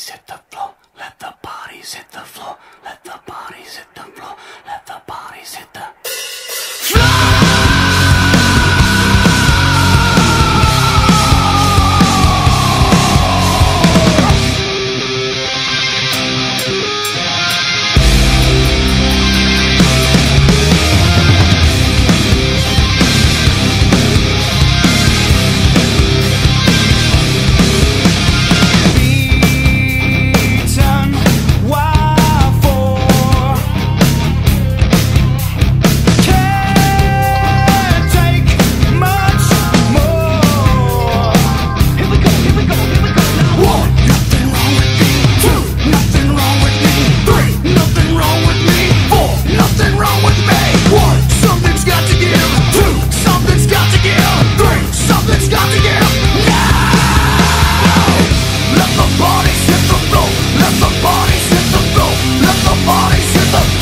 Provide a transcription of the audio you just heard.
bodies hit the floor. Let the bodies hit the floor. Let the bodies hit the floor. Let the bodies hit the bodies hit the